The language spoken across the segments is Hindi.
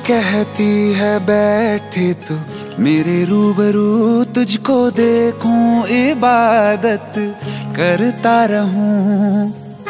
कहती है बैठे तू मेरे रूबरू, तुझको देखूं इबादत करता रहूं।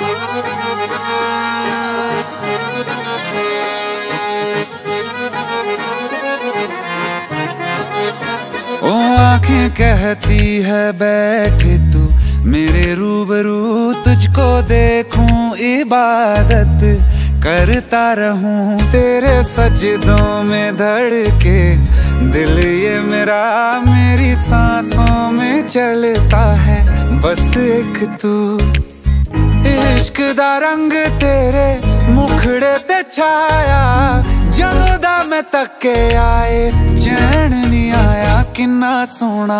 ओ आंखें कहती है बैठे तू मेरे रूबरू, तुझको देखूं इबादत करता रहूं। तेरे सजदों में धड़के दिल ये मेरा, मेरी सांसों में चलता है बस एक तू। इश्क दा रंग तेरे मुखड़े ते छाया, जदों दा मैं तके आए चैन नहीं आया। किन्ना सोना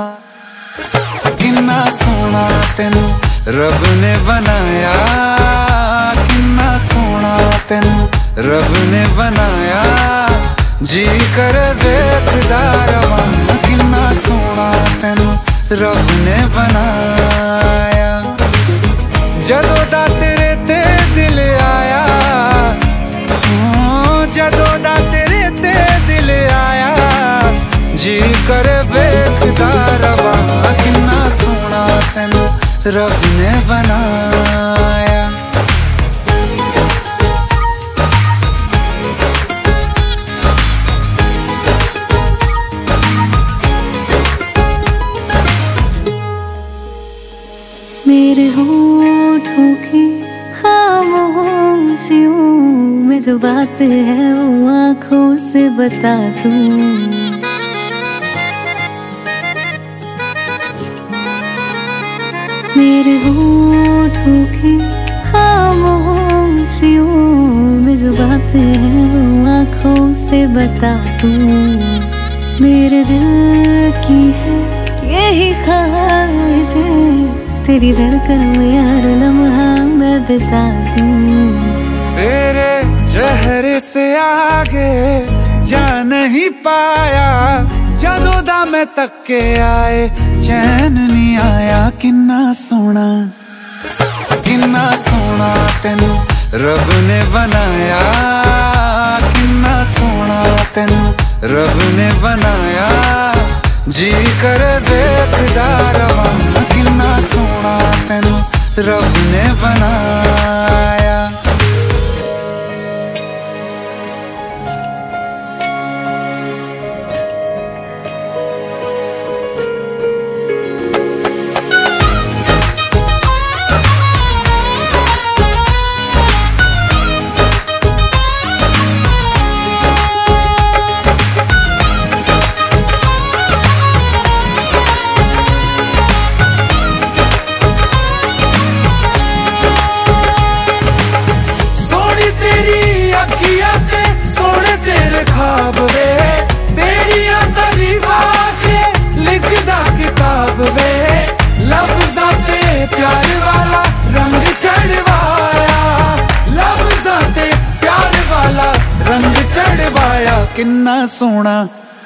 तेनू रब ने बनाया, किन्ना सोना तेनू रब ने बनाया। जी कर वेखदा रवां, किन्ना सोना तेनू रब ने बनाया। जदों दा तेरे ते दिल आया, जदों दा तेरे ते दिल आया। जी कर वेखदा रवां, किन्ना सोना तेनू रब ने बनाया। मेरे होठों की खामोशियों में जो बात है वो आँखों से बता दूं। मेरे होठों की खामोशियों में जो बात है वो आँखों से बता दूं। मेरे दिल की है यही ख्वाहिश है, तेरी धड़कन में यार लम्हा मैं बिता दूं। तेरे चेहरे से आगे जा नहीं पाया, जदों दा मैं तके आए चैन नहीं आया। किन्ना सोना तेनू रब ने बनाया, किन्ना सोना तेनू रब ने बनाया। जी कर वेखदा रवां, किन्ना सोना तेनू रब ने बनाया। प्यार वाला रंग चढ़वाया, लफ्ज़ां ते प्यार वाला रंग चढ़वाया। किन्ना सोना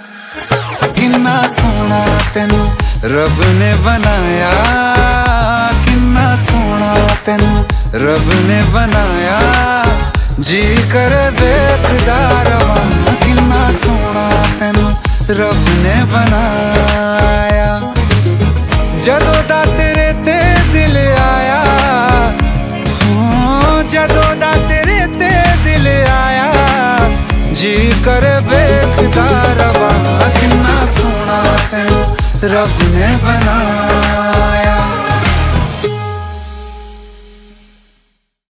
तेनू रब ने बनाया, किन्ना सोना तेनू रब ने बनाया। जी कर वेखदा रवां, किन्ना सोना तेनू रब ने बनाया। जदों दा तेरे ते दिल आया, जदों दा तेरे ते दिल आया। जी कर वेखदा रवां, किन्ना सोना तेनू रब ने बनाया।